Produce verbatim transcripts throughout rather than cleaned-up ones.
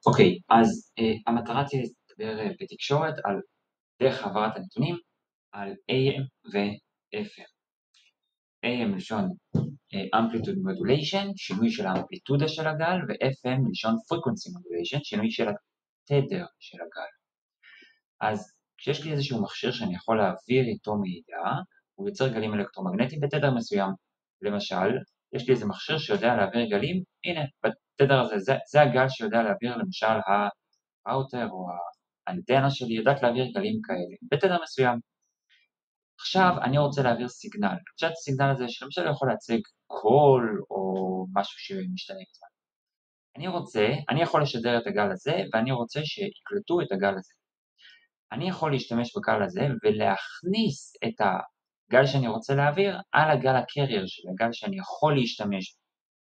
אוקיי, אז uh, המטרה תהיה לדבר uh, בתקשורת על דרך העברת הנתונים על איי אם ו-אף אם. איי אם מלשון uh, Amplitude Modulation, שינוי של האמפליטודה של הגל, ו-אף אם מלשון Frequency Modulation, שינוי של התדר של הגל. אז כשיש לי איזשהו מכשיר שאני יכול להעביר איתו מידע, הוא יוצר גלים אלקטרומגנטיים בתדר מסוים. למשל, יש לי איזה מכשיר שיודע להעביר גלים, הנה, בתדר הזה, זה, זה הגל שיודע להעביר למשל הראוטר או האנטנה שלי, יודעת להעביר גלים כאלה, בתדר מסוים. עכשיו אני רוצה להעביר סיגנל. עכשיו הסיגנל הזה שלמשל יכול להציג קול או משהו שמשתנה בזמן. אני רוצה, אני יכול לשדר את הגל הזה ואני רוצה שיקלטו את הגל הזה. אני יכול להשתמש בגל הזה ולהכניס את הגל שאני רוצה להעביר על הגל הקרייר שלי, הגל שאני יכול להשתמש בו.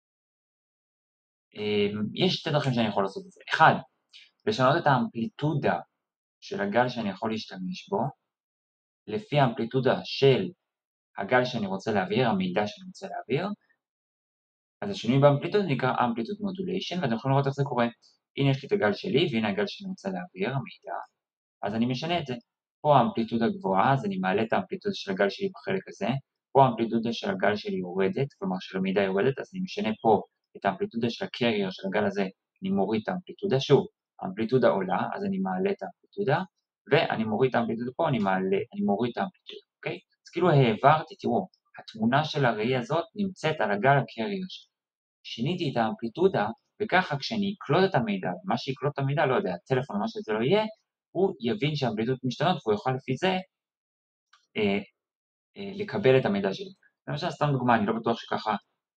יש שתי דרכים שאני יכול לעשות את זה. אחד, לשנות את האמפליטודה של הגל שאני יכול להשתמש בו, לפי האמפליטודה של הגל שאני רוצה להעביר, המידע שאני רוצה להעביר. אז השינוי באמפליטודה נקרא Amplitude Modulation, ואתם יכולים לראות איך זה קורה. הנה יש לי את הגל שלי, והנה הגל שאני רוצה להעביר, המידע. אז אני משנה את זה. פה האמפליטודה גבוהה, אז אני מעלה את האמפליטודה של הגל שלי בחלק הזה. פה האמפליטודה של הגל שלי יורדת, כלומר של המידע יורדת, אז אני משנה פה את האמפליטודה של הקרייר של הגל הזה, אני מוריד את האמפליטודה. שוב, האמפליטודה עולה, אז אני מעלה את האמפליטודה, ואני מוריד את האמפליטודה פה, אני מעלה, אני מוריד את האמפליטודה, אוקיי? אז כאילו העברתי, תראו, התמונה של הראי הזאת נמצאת על הגל הקרייר שלי. שיניתי את האמפליטודה, וככה כשאני אקלוט את המידע, ומה שיקלוט את המידע, לא יודע, הטלפון או מה שזה לא יהיה, הוא יבין שהאמפליטודות משתנות, והוא יוכל לפי זה אה, אה, לקבל את המידע שלי. למשל, סתם דוגמה, אני לא בטוח שככה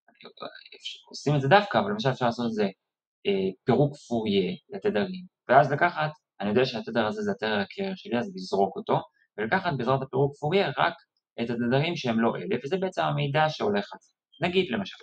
עושים את זה דווקא, אבל למשל אפשר לעשות את זה אה, פירוק פוריה לתדרים, ואז לקחת, אני יודע שהתדר הזה זה התדר הקרייר שלי, אז לזרוק אותו, ולקחת בעזרת הפירוק פוריה רק את התדרים שהם לא אלה, וזה בעצם המידע שהולך על זה. נגיד למשל.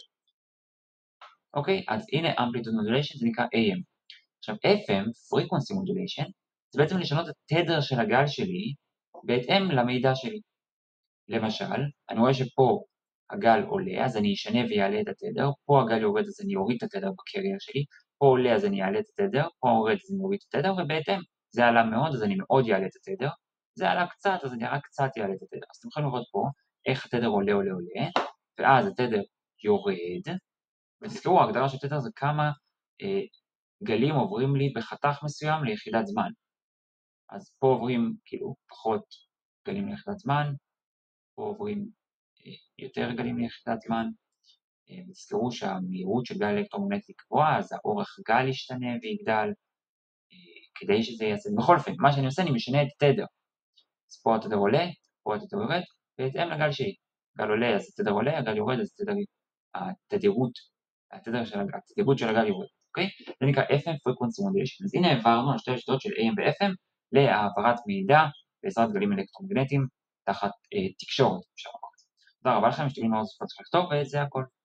אוקיי, אז הנה Amplitude Modulation, זה נקרא איי אם. עכשיו, אף אם, Frequency Modulation, זה בעצם לשנות את התדר של הגל שלי בהתאם למידע שלי. למשל, אני רואה שפה הגל עולה, אז אני אשנה ויעלה את התדר, פה הגל יורד, אז אני אוריד את התדר בקרייר שלי, פה עולה, אז אני אעלה את התדר, פה יורד, אז אני אוריד את התדר, ובהתאם, זה עלה מאוד, אז אני מאוד יעלה את התדר, זה עלה קצת, אז אני רק קצת יעלה את התדר. אז אתם יכולים לראות פה איך התדר עולה, עולה, עולה, ואז התדר יורד, ותזכרו, ההגדרה של תדר זה כמה אה, גלים עוברים לי בחתך מסוים ליחידת זמן. אז פה עוברים כאילו פחות גלים ליחידת זמן, פה עוברים אה, יותר גלים ליחידת זמן. אה, תזכרו שהמהירות של גל אלקטרומגנטי גבוהה, אז האורך גל ישתנה ויגדל, אה, כדי שזה יעשה. בכל אופן, מה שאני עושה, אני משנה את תדר. אז פה התדר עולה, פה התדר יורד, בהתאם לגל שלי. גל עולה, אז התדר עולה, הגל יורד, אז התדר, התדירות, התדר של, התדירות של הגל יורד. אוקיי? זה נקרא אף אם Frequency Modulation. אז הנה העברנו על שתי השיטות של איי אם ו-אף אם להעברת מידע בעזרת גלים אלקטרומגנטיים תחת אה, תקשורת. תודה רבה לכם, שתגידו מה עוד צריך לכתוב, וזה הכל.